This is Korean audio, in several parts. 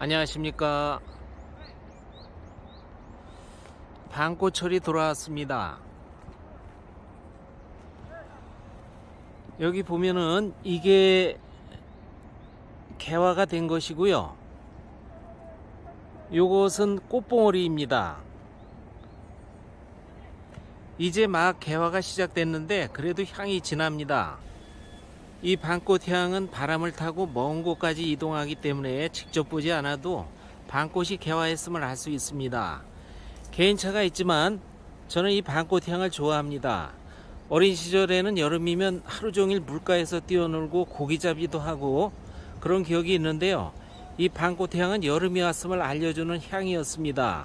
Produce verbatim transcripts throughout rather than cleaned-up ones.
안녕하십니까. 방꽃철이 돌아왔습니다. 여기 보면은 이게 개화가 된 것이고요. 요것은 꽃봉오리입니다. 이제 막 개화가 시작됐는데 그래도 향이 진합니다. 이 방꽃 향은 바람을 타고 먼 곳까지 이동하기 때문에 직접 보지 않아도 방꽃이 개화했음을 알 수 있습니다. 개인차가 있지만 저는 이 방꽃 향을 좋아합니다. 어린 시절에는 여름이면 하루 종일 물가에서 뛰어놀고 고기잡이도 하고 그런 기억이 있는데요. 이 방꽃 향은 여름이 왔음을 알려주는 향이었습니다.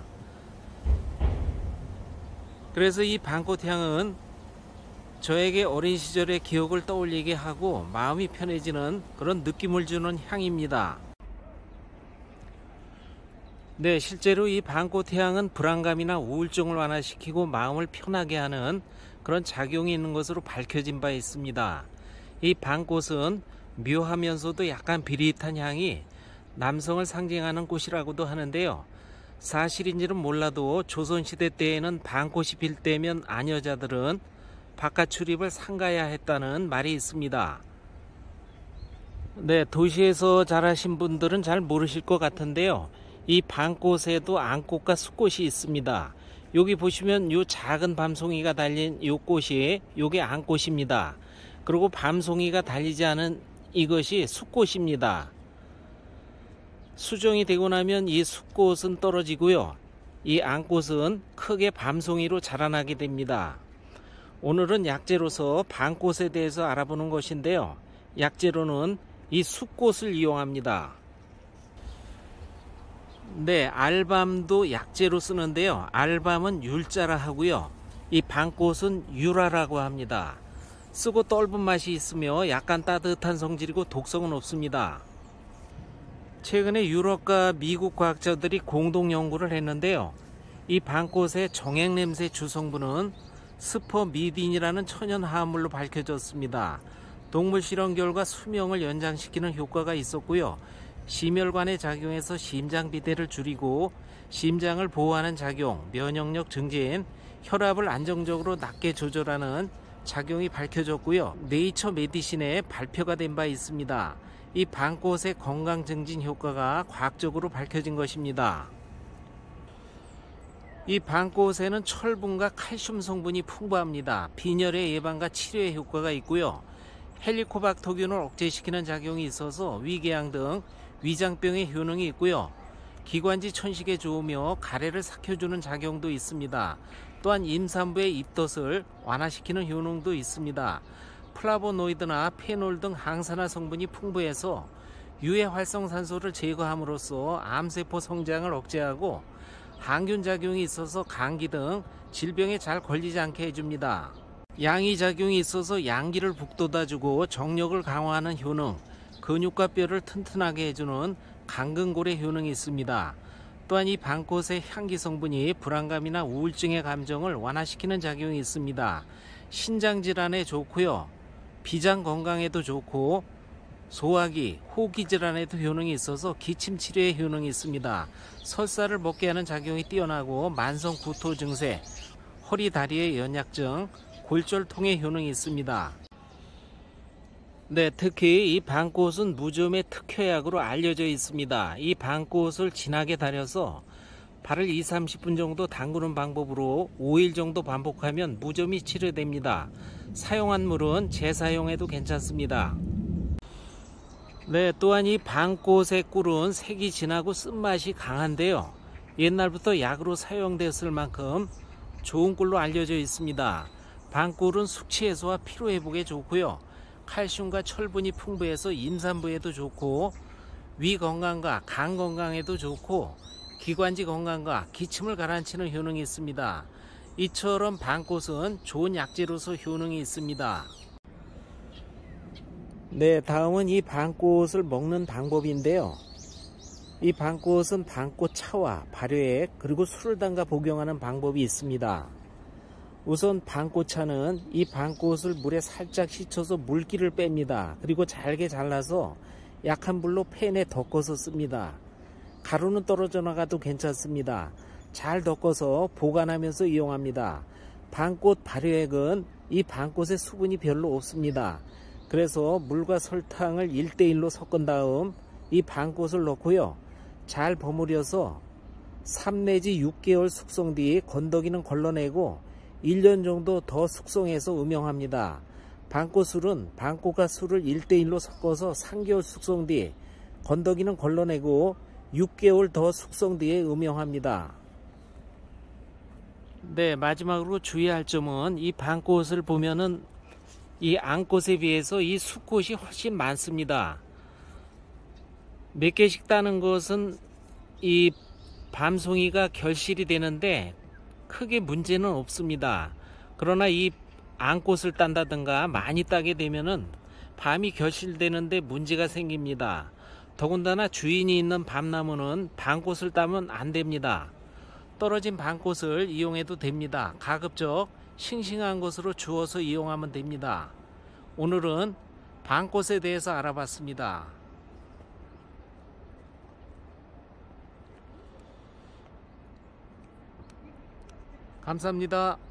그래서 이 방꽃 향은 저에게 어린 시절의 기억을 떠올리게 하고 마음이 편해지는 그런 느낌을 주는 향입니다. 네, 실제로 이 방꽃 향은 불안감이나 우울증을 완화시키고 마음을 편하게 하는 그런 작용이 있는 것으로 밝혀진 바 있습니다. 이 방꽃은 묘하면서도 약간 비릿한 향이 남성을 상징하는 꽃이라고도 하는데요. 사실인지는 몰라도 조선시대 때에는 방꽃이 필 때면 아녀자들은 바깥 출입을 삼가야 했다는 말이 있습니다. 네, 도시에서 자라신 분들은 잘 모르실 것 같은데요. 이 방꽃에도 앙꽃과 숫꽃이 있습니다. 여기 보시면 요 작은 밤송이가 달린 요 꽃이 요게 앙꽃입니다. 그리고 밤송이가 달리지 않은 이것이 숫꽃입니다. 수정이 되고 나면 이 숫꽃은 떨어지고요. 이 앙꽃은 크게 밤송이로 자라나게 됩니다. 오늘은 약재로서 방꽃에 대해서 알아보는 것인데요. 약재로는 이 숫꽃을 이용합니다. 네, 알밤도 약재로 쓰는데요. 알밤은 율자라 하고요. 이 방꽃은 유라라고 합니다. 쓰고 떫은 맛이 있으며 약간 따뜻한 성질이고 독성은 없습니다. 최근에 유럽과 미국 과학자들이 공동 연구를 했는데요. 이 방꽃의 정액냄새 주성분은 스퍼미딘이라는 천연 화합물로 밝혀졌습니다. 동물 실험 결과 수명을 연장시키는 효과가 있었고요. 심혈관에 작용해서 심장 비대를 줄이고 심장을 보호하는 작용, 면역력 증진, 혈압을 안정적으로 낮게 조절하는 작용이 밝혀졌고요. 네이처 메디신에 발표가 된 바 있습니다. 이 방꽃의 건강 증진 효과가 과학적으로 밝혀진 것입니다. 이 방꽃에는 철분과 칼슘 성분이 풍부합니다. 빈혈의 예방과 치료에 효과가 있고요. 헬리코박터균을 억제시키는 작용이 있어서 위궤양 등 위장병의 효능이 있고요. 기관지 천식에 좋으며 가래를 삭혀주는 작용도 있습니다. 또한 임산부의 입덧을 완화시키는 효능도 있습니다. 플라보노이드나 페놀 등 항산화 성분이 풍부해서 유해 활성산소를 제거함으로써 암세포 성장을 억제하고 항균 작용이 있어서 감기 등 질병에 잘 걸리지 않게 해줍니다. 양이 작용이 있어서 양기를 북돋아주고 정력을 강화하는 효능, 근육과 뼈를 튼튼하게 해주는 강근골의 효능이 있습니다. 또한 이 방꽃의 향기 성분이 불안감이나 우울증의 감정을 완화시키는 작용이 있습니다. 신장 질환에 좋고요. 비장 건강에도 좋고 소화기, 호기 질환에도 효능이 있어서 기침 치료에 효능이 있습니다. 설사를 먹게 하는 작용이 뛰어나고 만성 구토 증세, 허리 다리의 연약증, 골절통의 효능이 있습니다. 네, 특히 이 방꽃은 무좀의 특효약으로 알려져 있습니다. 이 방꽃을 진하게 달여서 발을 이십, 삼십 분 정도 담그는 방법으로 오 일 정도 반복하면 무좀이 치료됩니다. 사용한 물은 재사용해도 괜찮습니다. 네, 또한 이 방꽃의 꿀은 색이 진하고 쓴맛이 강한데요. 옛날부터 약으로 사용되었을 만큼 좋은 꿀로 알려져 있습니다. 방꿀은 숙취 해소와 피로 회복에 좋고요. 칼슘과 철분이 풍부해서 임산부에도 좋고 위 건강과 간 건강에도 좋고 기관지 건강과 기침을 가라앉히는 효능이 있습니다. 이처럼 방꽃은 좋은 약재로서 효능이 있습니다. 네, 다음은 이 방꽃을 먹는 방법인데요. 이 방꽃은 방꽃 차와 발효액 그리고 술을 담가 복용하는 방법이 있습니다. 우선 방꽃차는 이 방꽃을 물에 살짝 씻어서 물기를 뺍니다. 그리고 잘게 잘라서 약한 불로 팬에 덮어서 씁니다. 가루는 떨어져 나가도 괜찮습니다. 잘 덮어서 보관하면서 이용합니다. 방꽃 발효액은 이 방꽃에 수분이 별로 없습니다. 그래서 물과 설탕을 일 대 일로 섞은 다음 이 방꽃을 넣고요. 잘 버무려서 삼 내지 육 개월 숙성 뒤 건더기는 걸러내고 일 년 정도 더 숙성해서 음용합니다. 방꽃술은 방꽃과 술을 일 대 일로 섞어서 삼 개월 숙성 뒤 건더기는 걸러내고 육 개월 더 숙성 뒤에 음용합니다. 네, 마지막으로 주의할 점은 이 방꽃을 보면은 이 앙꽃에 비해서 이 수꽃이 훨씬 많습니다. 몇 개씩 따는 것은 이 밤송이가 결실이 되는데 크게 문제는 없습니다. 그러나 이 앙꽃을 딴다든가 많이 따게 되면은 밤이 결실되는데 문제가 생깁니다. 더군다나 주인이 있는 밤나무는 밤꽃을 따면 안 됩니다. 떨어진 밤꽃을 이용해도 됩니다. 가급적 싱싱한 것으로 주워서 이용하면 됩니다. 오늘은 밤꽃에 대해서 알아봤습니다. 감사합니다.